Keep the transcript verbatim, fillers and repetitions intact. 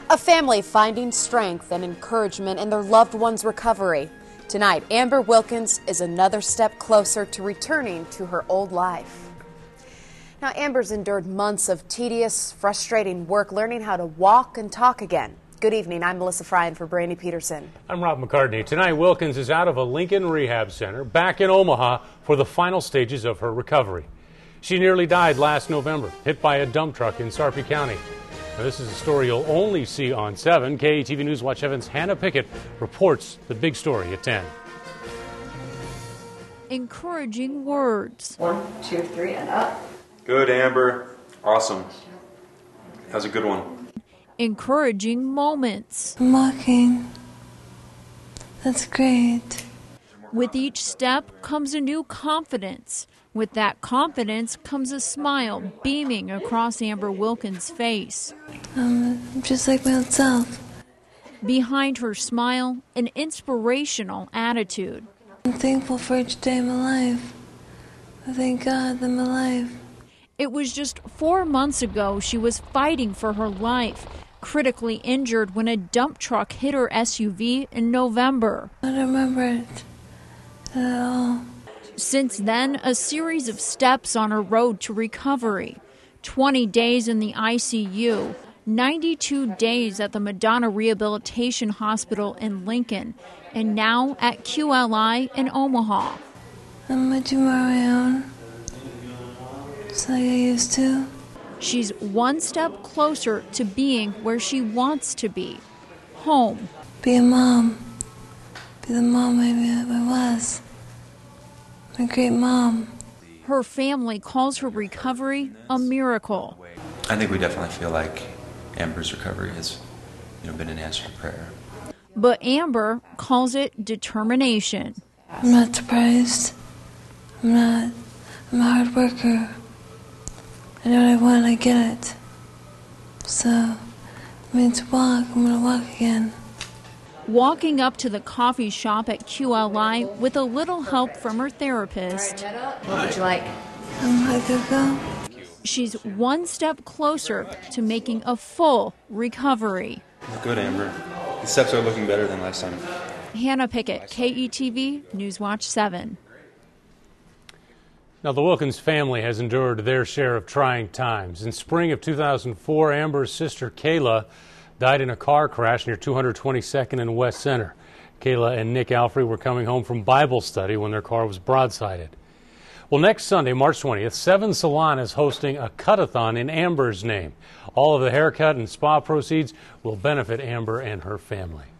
A family finding strength and encouragement in their loved one's recovery. Tonight, Amber Wilkins is another step closer to returning to her old life. Now, Amber's endured months of tedious, frustrating work learning how to walk and talk again. Good evening. I'm Melissa Fryan for Brandy Peterson. I'm Rob McCartney. Tonight, Wilkins is out of a Lincoln Rehab Center back in Omaha for the final stages of her recovery. She nearly died last November, hit by a dump truck in Sarpy County. Now, this is a story you'll only see on seven. K E T V News Watch seven's Hannah Pickett reports the big story at ten. Encouraging words. One, two, three, and up. Good, Amber. Awesome. That was a good one. Encouraging moments. I'm walking. That's great. With each step comes a new confidence. With that confidence comes a smile beaming across Amber Wilkins' face. Um, I'm just like my old self. Behind her smile, an inspirational attitude. I'm thankful for each day of my life. I thank God that I'm alive. It was just four months ago she was fighting for her life, critically injured when a dump truck hit her S U V in November. I don't remember it at all. Since then, a series of steps on her road to recovery. twenty days in the I C U, ninety-two days at the Madonna Rehabilitation Hospital in Lincoln, and now at Q L I in Omaha. I'm gonna do my own, just like I used to. She's one step closer to being where she wants to be, home. Be a mom. Be the mom maybe I was. A great mom. Her family calls her recovery a miracle. I think we definitely feel like Amber's recovery has, you know, been an answer to prayer. But Amber calls it determination. I'm not surprised. I'm not. I'm a hard worker. I know what I want, I get it. So, I mean to walk, I'm gonna walk again. Walking up to the coffee shop at Q L I with a little help from her therapist. What would you like? Um, I could go. She's one step closer to making a full recovery. Good, Amber. The steps are looking better than last time. Hannah Pickett, K E T V, Newswatch seven. Now, the Wilkins family has endured their share of trying times. In spring of two thousand four, Amber's sister Kayla died in a car crash near two hundred twenty-second and West Center. Kayla and Nick Alfrey were coming home from Bible study when their car was broadsided. Well, next Sunday, March twentieth, Seven Salon is hosting a cut-a-thon in Amber's name. All of the haircut and spa proceeds will benefit Amber and her family.